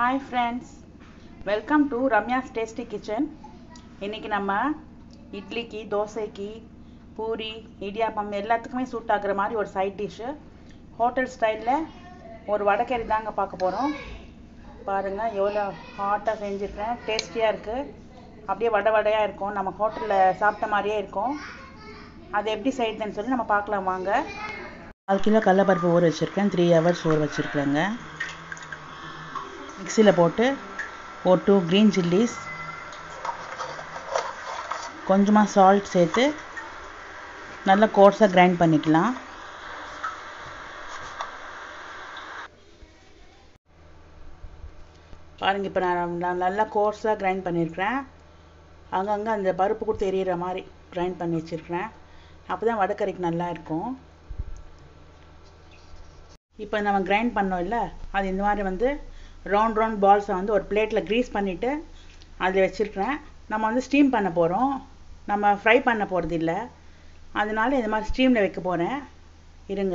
Hi friends, welcome to Ramya's Tasty Kitchen. இன்னைக்கு நம்ம இட்லிக்கு, தோசைக்கு, பூரி, இடியாப்பம் எல்லாத்துக்குமே சூட் ஆகுற மாதிரி ஒரு சைட் டிஷ் ஹோட்டல் ஸ்டைலில் ஒரு வடைக்கறி தாங்க பார்க்க போகிறோம். பாருங்கள் எவ்வளோ ஹாட்டாக செஞ்சுருக்கேன், டேஸ்டியாக இருக்குது. அப்படியே வடையாக இருக்கும், நம்ம ஹோட்டலில் சாப்பிட்ட மாதிரியே இருக்கும். அது எப்படி செய்யுதுன்னு சொல்லி நம்ம பார்க்கலாம் வாங்க. 4 கிலோ கடலைப்பருப்பு ஊற வச்சுருக்கேன், 3 hours ஊற வச்சுருக்கேங்க. மிக்சியில் போட்டு ஒரு 2 green chillies, கொஞ்சமாக சால்ட் சேர்த்து நல்லா கோர்ஸாக கிரைண்ட் பண்ணிக்கலாம். பாருங்கள், இப்போ நான் நல்லா கோர்ஸாக கிரைண்ட் பண்ணியிருக்கிறேன். அங்கங்கே அந்த பருப்பு கூட தெரியிற மாதிரி கிரைண்ட் பண்ணி வச்சுருக்கிறேன். அப்போ தான் வடைக்கறிக்கு நல்லா இருக்கும். இப்போ நம்ம கிரைண்ட் பண்ணோம் இல்லை, அது இந்த மாதிரி ரவுண்ட் பால்ஸை ஒரு பிளேட்டில் க்ரீஸ் பண்ணிவிட்டு அதில் வச்சுருக்கிறேன். நம்ம ஸ்டீம் பண்ண போகிறோம், நம்ம ஃப்ரை பண்ண போகிறது இல்லை. அதனால இந்த மாதிரி ஸ்டீமில் வைக்க போகிறேன். இருங்க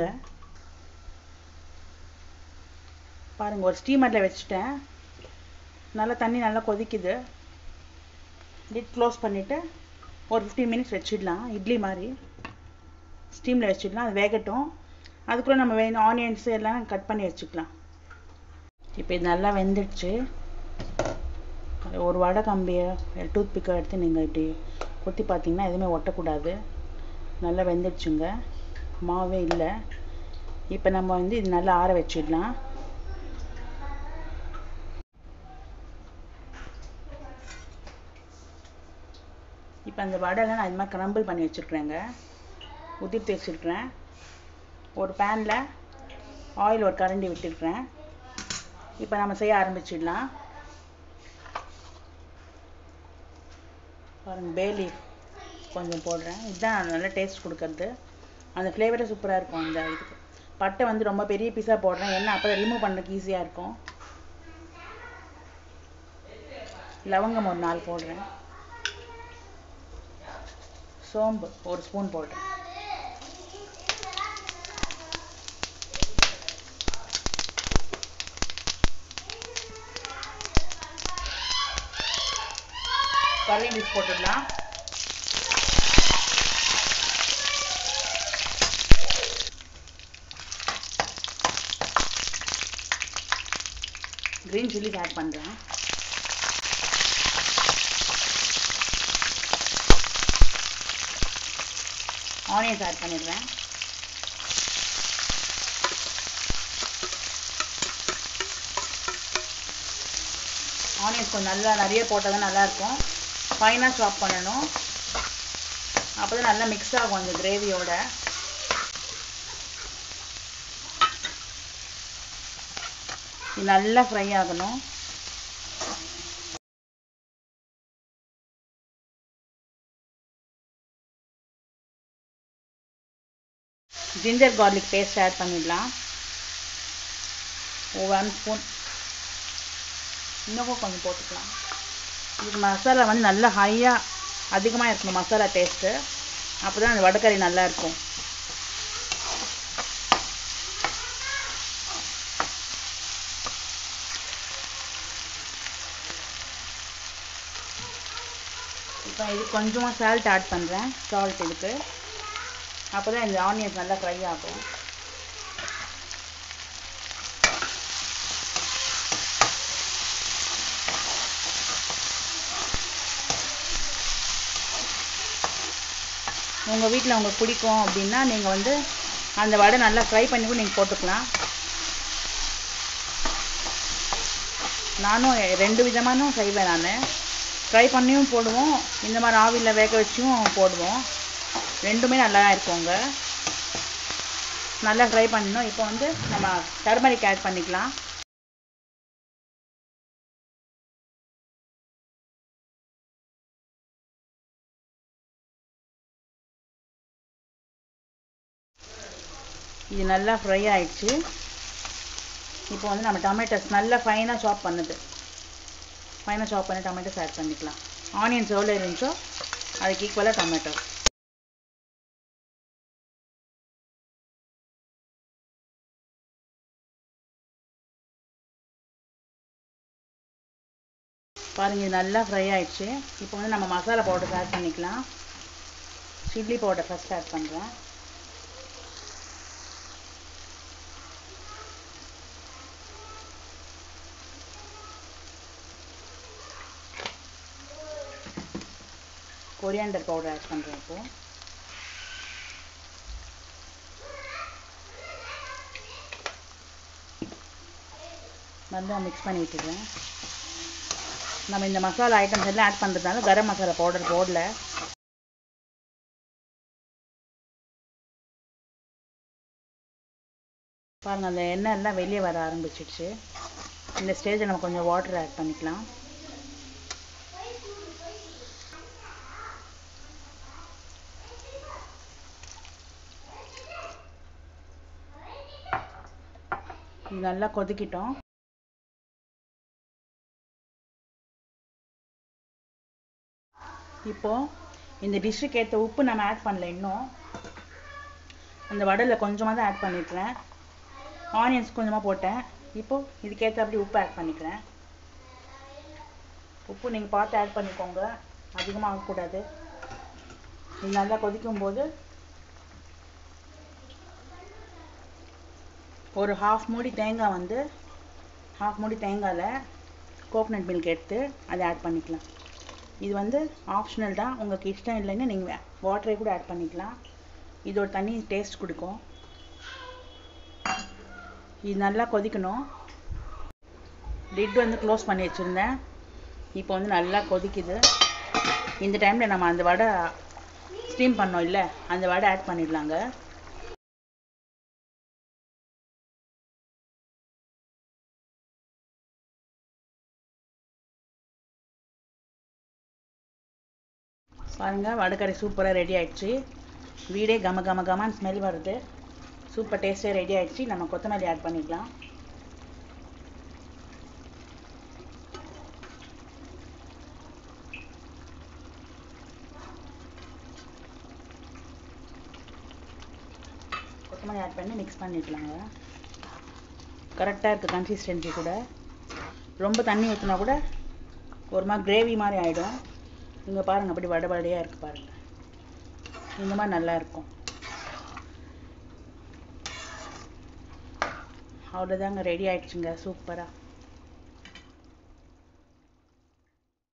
பாருங்கள், ஒரு ஸ்டீமரில் வச்சுட்டேன். நல்லா தண்ணி நல்லா கொதிக்குது. லிட் க்ளோஸ் பண்ணிவிட்டு ஒரு 15 minutes வச்சிடலாம். இட்லி மாதிரி ஸ்டீமில் வச்சிடலாம், அது வேகட்டும். அதுக்குள்ளே நம்ம வேணும் ஆனியன்ஸு எல்லாம் கட் பண்ணி வச்சுக்கலாம். இப்போ இது நல்லா வெந்துடுச்சு. ஒரு வடை கம்பியை டூத் பிக்கை எடுத்து நீங்கள் இப்படி குத்தி பார்த்தீங்கன்னா எதுவுமே ஒட்டக்கூடாது. நல்லா வெந்துடுச்சுங்க, மாவே இல்லை. இப்போ நம்ம இது நல்லா ஆற வச்சிடலாம். இப்போ அந்த வடைலாம் நான் இது மாதிரி கிரம்பிள் பண்ணி வச்சுருக்குறேங்க, உதிர்த்து வச்சுருக்கிறேன். ஒரு பேனில் ஆயில் ஒரு கரண்டி விட்டுருக்கிறேன். இப்போ நம்ம செய்ய ஆரம்பிச்சிடலாம். பாருங்கள், பே லீஃப் கொஞ்சம் போடுறேன். இதுதான் நல்லா டேஸ்ட் கொடுக்கறது, அந்த ஃப்ளேவரே சூப்பராக இருக்கும். அந்த இதுக்கு பட்டை ரொம்ப பெரிய பீஸாக போடுறேன், ஏன்னா அப்போ ரிமூவ் பண்ணுறதுக்கு ஈஸியாக இருக்கும். லவங்கம் ஒரு 4 போடுறேன். சோம்பு ஒரு ஸ்பூன் போடுறேன். கறி லீஃப் போட்டுடலாம். கிரீன் சில்லிஸ் ஆட் பண்ணுறேன். ஆனியன்ஸ் ஆட் பண்ணிடுறேன். ஆனியன்ஸ் கொஞ்சம் நல்லா நிறைய போட்டால் தான் நல்லாயிருக்கும். ஃபைனாக சாப் பண்ணணும், அப்போ தான் நல்லா மிக்ஸ் ஆகும் அந்த கிரேவியோட. இது நல்லா ஃப்ரை ஆகணும். ஜிஞ்சர் கார்லிக் பேஸ்ட் ஆட் பண்ணிடலாம், 1 ஸ்பூன். இன்னும் கொஞ்சம் போட்டுக்கலாம். இதுக்கு மசாலா நல்லா ஹையாக அதிகமாக இருக்கணும், மசாலா டேஸ்ட்டு. அப்போ தான் அந்த வடைக்கறி நல்லா இருக்கும். இப்போ இது கொஞ்சமாக சால்ட் ஆட் பண்ணுறேன், சால்ட் இதுக்கு. அப்போ தான் இந்த ஆனியன்ஸ் நல்லா ஃப்ரை ஆகும். உங்கள் வீட்டில் உங்களுக்கு பிடிக்கும் அப்படின்னா நீங்கள் அந்த வடை நல்லா ஃப்ரை பண்ணி கூட நீங்கள் போட்டுக்கலாம். நானும் 2 விதமானும் செய்வேன். நான் ஃப்ரை பண்ணியும் போடுவோம், இந்த மாதிரி ஆவியில் வேக வச்சும் போடுவோம். ரெண்டுமே நல்லா தான் இருக்குங்க. நல்லா ஃப்ரை பண்ணணும். இப்போ நம்ம டர்மரிக் ஆட் பண்ணிக்கலாம். இது நல்லா ஃப்ரை ஆயிடுச்சு. இப்போ நம்ம டொமேட்டோஸ் நல்லா ஃபைனாக சாப் பண்ணி டொமேட்டோஸ் ஆட் பண்ணிக்கலாம். ஆனியன்ஸ் எவ்வளோ இருந்துச்சோ அதுக்கு ஈக்குவலாக டொமேட்டோஸ். பாருங்கள், இது நல்லா ஃப்ரை ஆயிடுச்சு. இப்போ வந்து நம்ம மசாலா பவுடர் ஆட் பண்ணிக்கலாம். சில்லி பவுடர் ஃபஸ்ட் ஆட் பண்ணுறேன். கொரியாண்டர் பவுடர் ஆட் பண்ணுறேன். இப்போது வந்து மிக்ஸ் பண்ணி விட்டுடுறேன். நம்ம இந்த மசாலா ஐட்டம்ஸ் எல்லாம் ஆட் பண்ணுறதுனால கரம் மசாலா பவுடர் போடல. பாருங்கள், அந்த எண்ணெய் எல்லாம் வெளியே வர ஆரம்பிச்சிடுச்சு. இந்த ஸ்டேஜில் நம்ம கொஞ்சம் வாட்டர் ஆட் பண்ணிக்கலாம். இது நல்லா கொதிக்கிட்டோம். இப்போது இந்த டிஷ்ஷுக்கு ஏற்ற உப்பு நம்ம ஆட் பண்ணல இன்னும். அந்த வடையில் கொஞ்சமாக தான் ஆட் பண்ணிக்கிறேன். ஆனியன்ஸ் கொஞ்சமாக போட்டேன். இப்போது இதுக்கேற்ற அப்படி உப்பு ஆட் பண்ணிக்கிறேன். உப்பு நீங்கள் பார்த்து ஆட் பண்ணிக்கோங்க, அதிகமாக ஆகக்கூடாது. இது நல்லா கொதிக்கும்போது ஒரு ஹாஃப் மூடி தேங்காயில் கோகனட் மில்க் எடுத்து அதை ஆட் பண்ணிக்கலாம். இது வந்து ஆப்ஷனல் தான், உங்களுக்கு இஷ்டம் இல்லைன்னு நீங்கள் வாட்டரை கூட ஆட் பண்ணிக்கலாம். இது ஒரு தனி டேஸ்ட் கொடுக்கும். இது நல்லா கொதிக்கணும். லிட் வந்து க்ளோஸ் பண்ணி வச்சுருந்தேன். இப்போ வந்து நல்லா கொதிக்குது. இந்த டைமில் நம்ம அந்த வடை ஸ்டீம் பண்ணோம் இல்லை, அந்த வடை ஆட் பண்ணிடலாங்க. பாருங்கள், வடைக்கறி சூப்பராக ரெடி ஆகிடுச்சு. வீடே கம கம கமான்னு ஸ்மெல் வருது. சூப்பர் டேஸ்ட்டே ரெடி ஆகிடுச்சு. நம்ம கொத்தமல்லி ஆட் பண்ணிக்கலாம். கொத்தமல்லி ஆட் பண்ணி மிக்ஸ் பண்ணிக்கலாங்க. கரெக்டாக இருக்குது கன்சிஸ்டன்சி கூட. ரொம்ப தண்ணி ஊற்றினா கூட ஒரு மாதிரி கிரேவி மாதிரி ஆகிடும். இங்கே பாருங்கள், அப்படி வடை வடையாக இருக்குது பாருங்கள். இந்த மாதிரி நல்லா இருக்கும். அவ்வளோதாங்க, ரெடி ஆகிடுச்சுங்க சூப்பராக.